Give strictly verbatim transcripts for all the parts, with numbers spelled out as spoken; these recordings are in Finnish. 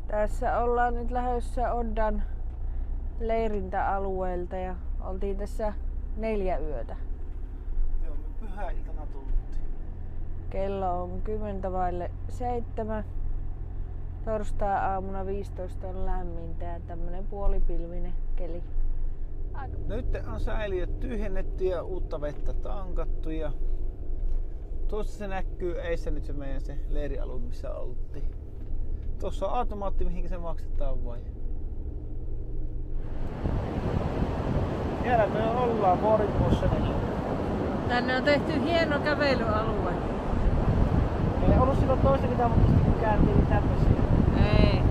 Tässä ollaan nyt lähdössä Oddan leirintäalueelta ja oltiin tässä neljä yötä. Joo, me pyhäiltana tultiin. Kello on kymmentä vaille seitsemän. Torstai-aamuna viisitoista on lämmintä ja tämmönen puolipilvinen keli. Aika. Nyt on säiliöt tyhjennetty ja uutta vettä tankattu ja tuossa se näkyy, ei se nyt se meidän se leirialue missä oltiin. Tuossa on automaatti mihin se maksetaan vai. Siellä me ollaan Vuoripuussenilla. Tänne on tehty hieno kävelyalue. Ei ollut silloin toista mitä, mutta sitten kun kääntiin niin tämmöisiä. Ei.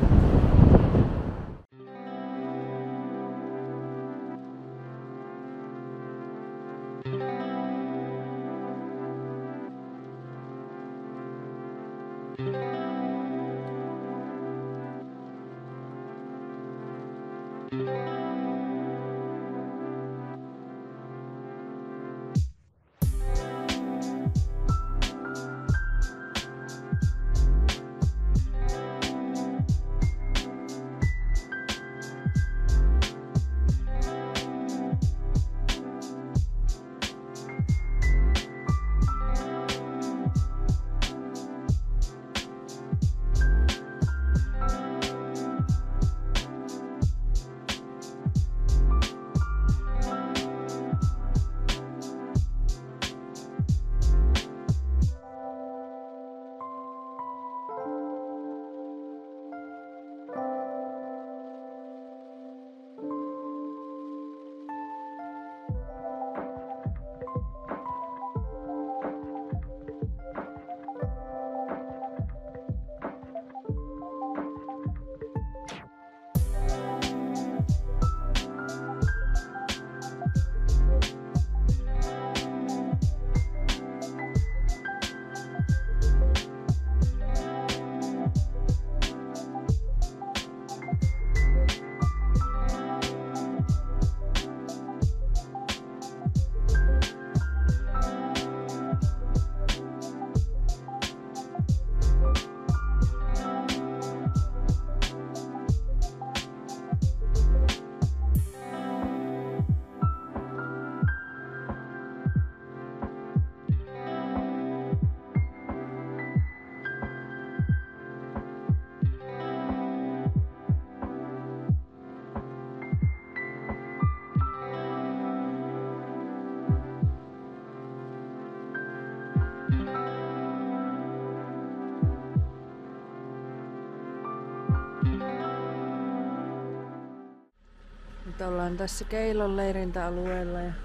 Nyt ollaan tässä Keilon leirintäalueella ja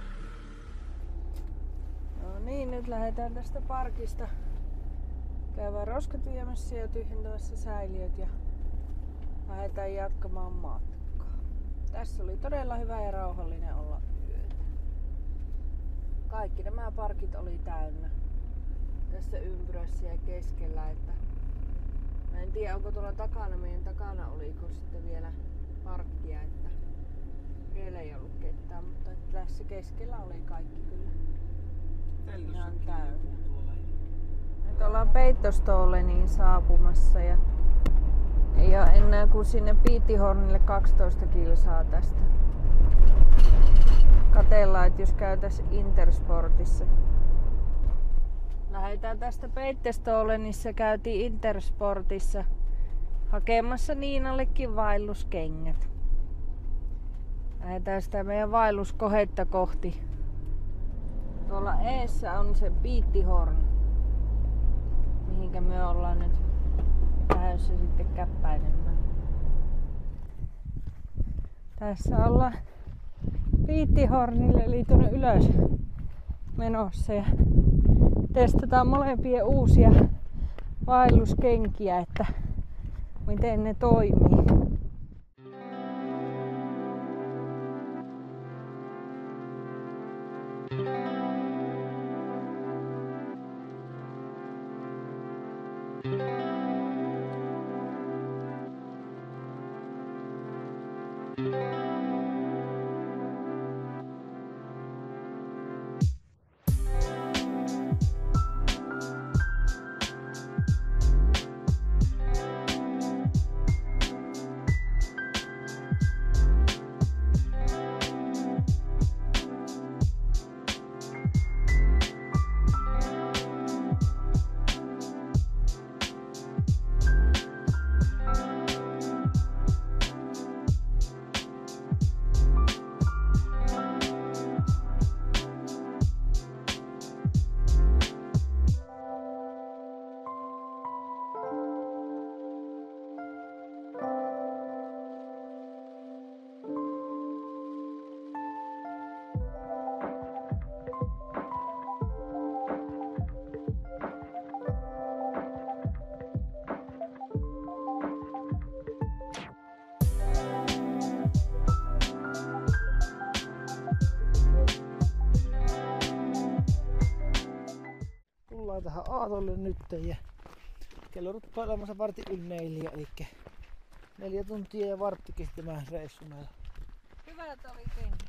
no niin, nyt lähdetään tästä parkista. Käydään roskat viemässä ja tyhjentämässä säiliöt ja lähdetään jatkamaan matkaa. Tässä oli todella hyvä ja rauhallinen olla yötä. Kaikki nämä parkit oli täynnä tässä ympyrässä ja keskellä, että mä en tiedä onko tuolla takana, meidän takana oliko sitten vielä parkkia, että vielä ei ollut ketään, mutta tässä keskellä oli kaikki kyllä ihan täynnä. Nyt ollaan Peittostooleniin saapumassa ja ei ole enää kuin sinne Piittihornille kaksitoista kilsaa tästä. Katellaan, että jos käytäis Intersportissa. Lähdetään tästä Peittostoolenissa, käytiin Intersportissa hakemassa Niinallekin vaelluskengät. Lähdetään sitä meidän vaelluskohetta kohti. Tuolla eessä on se Piittihorn, mihinkä me ollaan nyt lähdössä sitten käppäilemään. Tässä ollaan Piittihornille eli tuonne ylös menossa ja testataan molempien uusia vaelluskenkiä, että miten ne toimii. Aatolle nyt ja kello ruppaa olemassa vartin yli neljä, eli neljä tuntia ja vartti kesti tämä reissu meillä. Hyvä, että oli kengät.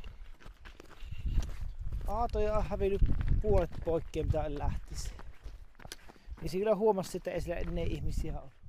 Aatoja on hävinnyt puolet poikkeen mitä lähtisi. Niin se kyllä huomasi, että ei siellä ennen ihmisiä ole.